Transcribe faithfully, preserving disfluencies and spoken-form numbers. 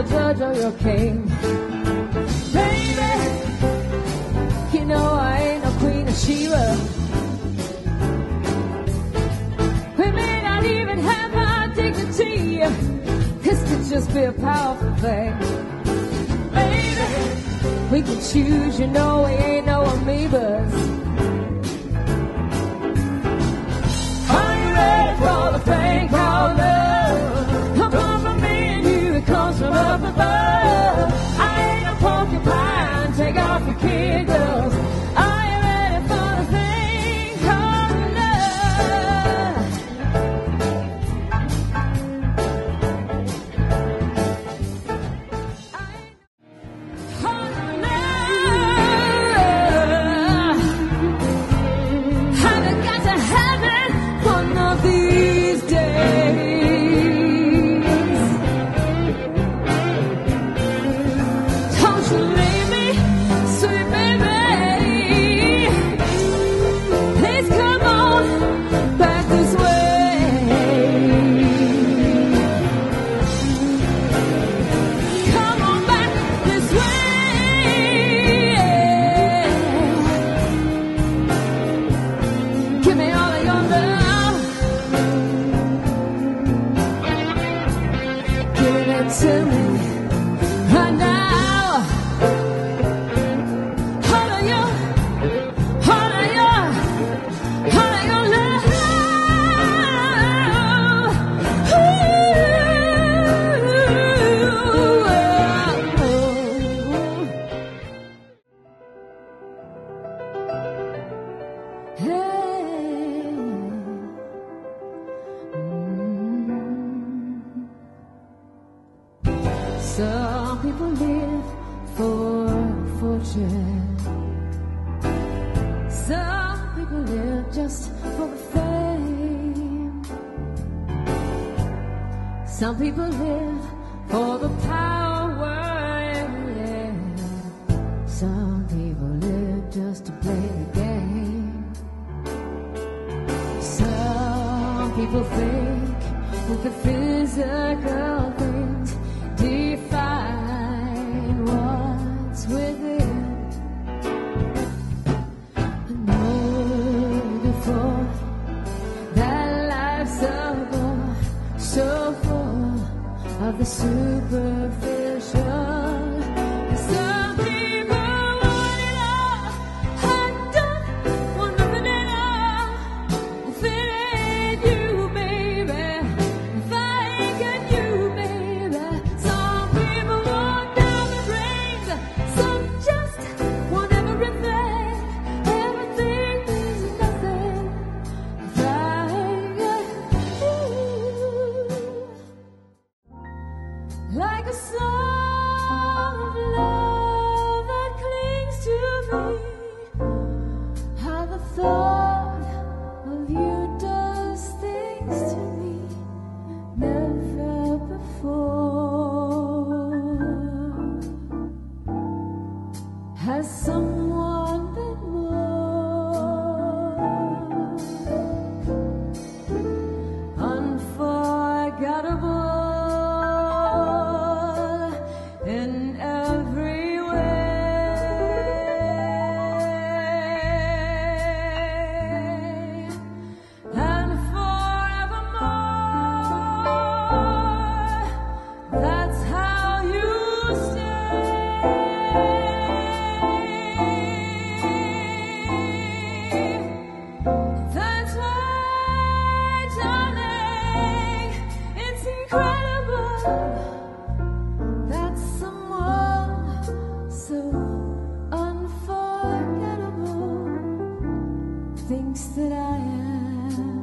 your judge or your king. Baby, you know I ain't no Queen of Sheba. We may not even have our dignity. This could just be a powerful thing. Baby, we can choose, you know we ain't no amoebas. Are you ready for the thing called love? Come on from me and you, it comes from up above. I ain't no porcupine, take off your kid gloves. Are you ready for the thing called love? Oh, love. Haven't got to have it one of these days. Don't you leave me, sweet baby. Please come on back this way. Come on back this way. Give me all of your love. Give it to me right now. All of your, all of your, all of your love. Ooh. Hey. Some people live for fortune. Some people live just for the fame. Some people live for the power. Yeah. Some people live just to play the game. Some people think that the physical things define what's within. I know before that life's a bore, so full of the superficial. Some people want it all. I don't want nothing at all. If it ain't you, baby, if I ain't got you, baby. Some people want diamond rings. Some just want everything. Everything means nothing if I ain't got you. Like a song of love that clings to me. How the thought of you does things to me never before. Has someone been more unforgettable in every way, and forevermore? That's how you stay. That's why, darling, it's incredible that someone so unforgettable thinks that I am